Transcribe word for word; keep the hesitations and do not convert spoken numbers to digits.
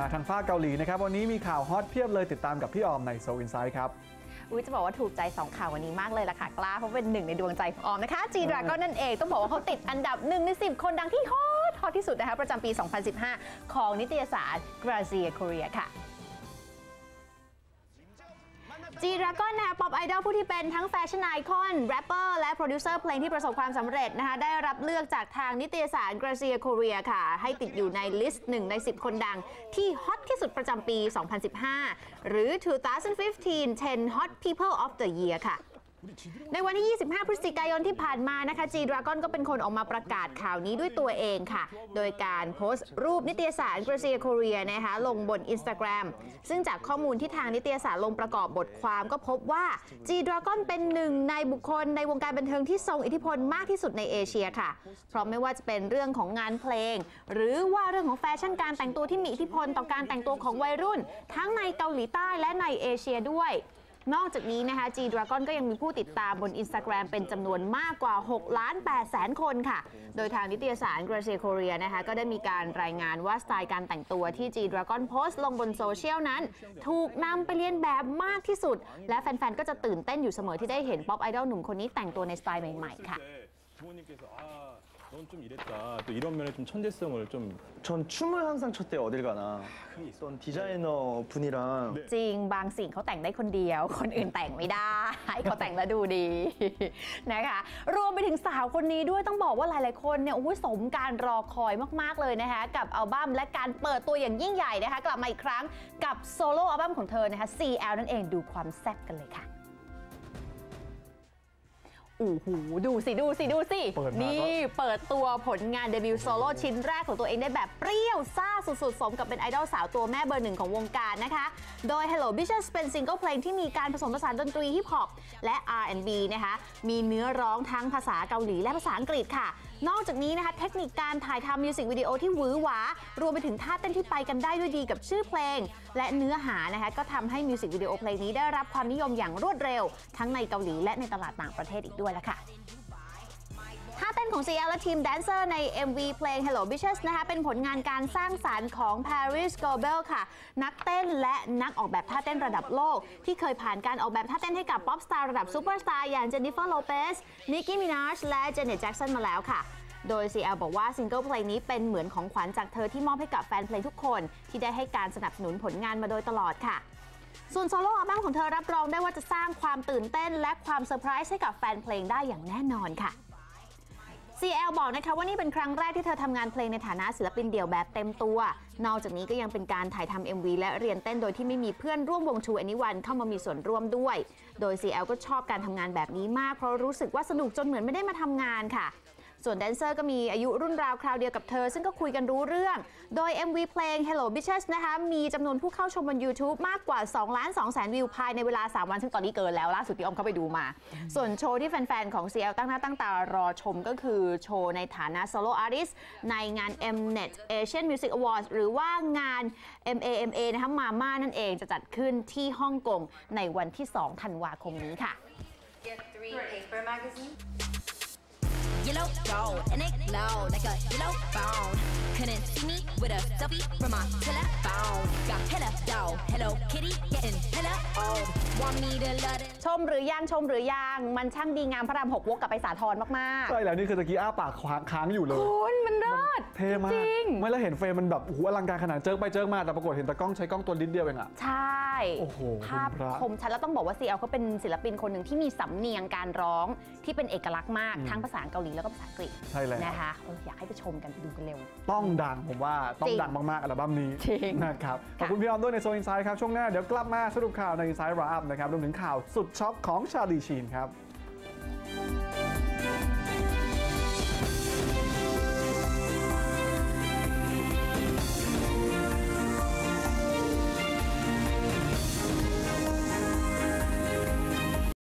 ทางฝ้าเกาหลีนะครับวันนี้มีข่าวฮอตเพียบเลยติดตามกับพี่ออมในโซอินไซด์ครับอุ้ยจะบอกว่าถูกใจสองข่าววันนี้มากเลยล่ะค่ะกล้าเพราะเป็นหนึ่งในดวงใจของออมนะคะจีดราก้อนนั่นเองต้องบอกว่าเขาติดอันดับหนึ่งในสิบคนดังที่ฮอตฮอตที่สุดนะคะประจำปี สองพันสิบห้า ของนิตยสาร Grazia Korea ค่ะจีดราก้อนนะคะป๊อปไอดอลผู้ที่เป็นทั้งแฟชั่นไอคอนแรปเปอร์และโปรดิวเซอร์เพลงที่ประสบความสำเร็จนะคะได้รับเลือกจากทางนิตยสาร Grazia Korea ค่ะให้ติดอยู่ในลิสต์หนึ่งในสิบคนดังที่ฮอตที่สุดประจำปี สองพันสิบห้า หรือ สองพันสิบห้า สิบ Hot People of the Year ค่ะในวันที่ ยี่สิบห้า พฤศจิกายนที่ผ่านมานะคะ G-Dragon ก็เป็นคนออกมาประกาศข่าวนี้ด้วยตัวเองค่ะโดยการโพสต์รูปนิตยสาร Grazia Korea นะคะลงบน Instagram ซึ่งจากข้อมูลที่ทางนิตยสารลงประกอบบทความก็พบว่า G-Dragon เป็นหนึ่งในบุคคลในวงการบันเทิงที่ทรงอิทธิพลมากที่สุดในเอเชียค่ะเพราะไม่ว่าจะเป็นเรื่องของงานเพลงหรือว่าเรื่องของแฟชั่นการแต่งตัวที่มีอิทธิพลต่อการแต่งตัวของวัยรุ่นทั้งในเกาหลีใต้และในเอเชียด้วยนอกจากนี้นะคะ G-Dragon ก็ยังมีผู้ติดตามบน Instagram เป็นจำนวนมากกว่า หกล้านแปดแสน คนค่ะโดยทางนิตยสาร Grazia Korea นะคะก็ได้มีการรายงานว่าสไตล์การแต่งตัวที่ G-Dragon โพสต์ลงบนโซเชียลนั้นถูกนำไปเลียนแบบมากที่สุดและแฟนๆก็จะตื่นเต้นอยู่เสมอที่ได้เห็นป๊อปไอดอลหนุ่มคนนี้แต่งตัวในสไตล์ใหม่ๆค่ะ 넌 좀 이랬다. 또 이런 면에 좀 천재성을 좀. 전 춤을 항상 췄대 어딜 가나. 어떤 디자이너 분이랑. จริงบางสิ่งเขาแต่งได้คนเดียวคนอื่นแต่งไม่ได้ให้เขาแต่งแล้วดูดีนะคะรวมไปถึงสาวคนนี้ด้วยต้องบอกว่าหลายๆคนเนี่ยโอ้ยสมการรอคอยมากๆเลยนะคะกับอัลบั้มและการเปิดตัวอย่างยิ่งใหญ่นะคะกลับมาอีกครั้งกับโซโล่อัลบั้มของเธอนะคะ ซี แอล นั่นเองดูความแซ่บกันเลยค่ะโอ้โหดูสิดูสิดูสินี่เปิดตัวผลงานเดบิวต์โซโล่ชิ้นแรกของตัวเองได้แบบเปรี้ยวซ่าสุดๆสมกับเป็นไอดอลสาวตัวแม่เบอร์หนึ่งของวงการนะคะโดย Hello Bitches เป็นซิงเกิลเพลงที่มีการผสมผสานดนตรีฮิปฮอปและ อาร์ แอนด์ บี นะคะมีเนื้อร้องทั้งภาษาเกาหลีและภาษาอังกฤษค่ะนอกจากนี้นะคะเทคนิคการถ่ายทำมิวสิกวิดีโอที่หวือหวารวมไปถึงท่าเต้นที่ไปกันได้ด้วยดีกับชื่อเพลงและเนื้อหานะคะก็ทำให้มิวสิกวิดีโอเพลงนี้ได้รับความนิยมอย่างรวดเร็วทั้งในเกาหลีและในตลาดต่างประเทศอีกด้วยละค่ะท่าเต้นของ ซี แอล และทีมแดนเซอร์ใน เอ็ม วี เพลง Hello Bitches นะคะเป็นผลงานการสร้างสรรค์ของ Paris Goebel ค่ะนักเต้นและนักออกแบบท่าเต้นระดับโลกที่เคยผ่านการออกแบบท่าเต้นให้กับป๊อปสตาร์ระดับซูเปอร์สตาร์อย่าง Jennifer Lopez, Nicki Minaj และ Janet Jackson มาแล้วค่ะโดย ซี แอล บอกว่าซิงเกิลเพลงนี้เป็นเหมือนของขวัญจากเธอที่มอบให้กับแฟนเพลงทุกคนที่ได้ให้การสนับสนุนผลงานมาโดยตลอดค่ะส่วนโซโล่อัลบั้มของเธอรับรองได้ว่าจะสร้างความตื่นเต้นและความเซอร์ไพรส์ให้กับแฟนเพลงได้อย่างแน่นอนค่ะซี แอล บอกนะคะว่านี่เป็นครั้งแรกที่เธอทำงานเพลงในฐานะศิลปินเดี่ยวแบบเต็มตัวนอกจากนี้ก็ยังเป็นการถ่ายทำ เอ็ม วี และเรียนเต้นโดยที่ไม่มีเพื่อนร่วมวง True Anyone เข้ามามีส่วนร่วมด้วยโดย ซี แอล ก็ชอบการทำงานแบบนี้มากเพราะรู้สึกว่าสนุกจนเหมือนไม่ได้มาทำงานค่ะส่วนแดนเซอร์ก็มีอายุรุ่นราวคราวเดียวกับเธอซึ่งก็คุยกันรู้เรื่องโดย เอ็ม วี เพลง Hello Bitches นะคะมีจำนวนผู้เข้าชมบน YouTube มากกว่า สองล้านสองแสน วิวภายในเวลาสามวันซึ่งตอนนี้เกินแล้วล่าสุดที่ออมเข้าไปดูมาส่วนโชว์ที่แฟนๆของ ซี แอล ตั้งหน้าตั้งตารอชมก็คือโชว์ในฐานะโซโล่อาร์ติสต์ในงาน Mnet Asian Music Awards หรือว่างาน เอ็ม เอ เอ็ม เอ นะคะมาม่านั่นเองจะจัดขึ้นที่ฮ่องกงในวันที่สองธันวาคมนี้ค่ะ Get three paper magazine Yellow gold and it glow like a yellow phone. Couldn't see me with a selfie from my telephone. Got hella dough, Hello Kitty getting hella old. Want me to love it? ชมหรือยังชมหรือยังมันช่างดีงามพระรามหกวกกลับไปสาทรมากๆใช่แล้วนี่คือตะกี้อ้าปากค้างอยู่เลยคุณมันเลิศเท่มากจริงไม่แล้วเห็นเฟรมมันแบบโอ้โหอลังการขนาดเจิกไปเจิกมาแต่ปรากฏเห็นตะกล้องใช้กล้องตัวนิดเดียวเองอะใช่โอ้โหภาพคมชัดแล้วต้องบอกว่า ซี แอล เขาเป็นศิลปินคนหนึ่งที่มีสำเนียงการร้องที่เป็นเอกลักษณ์มากทั้งภาษาเกาหลีแล้วก็ภาษาอังกฤษใช่แล้วนะคะอยากให้ไปชมกันไปดูกันเร็วต้องดังผมว่าต้องดังมากๆอัลบั้มนี้นะครับขอบคุณพี่ออมด้วยในโซอินไซด์ครับช่วงหน้าเดี๋ยวกลับมาสรุปข่าวในอินไซด์ราอัพนะครับรวมถึงข่าวสุดช็อกของชาลีชีนครับ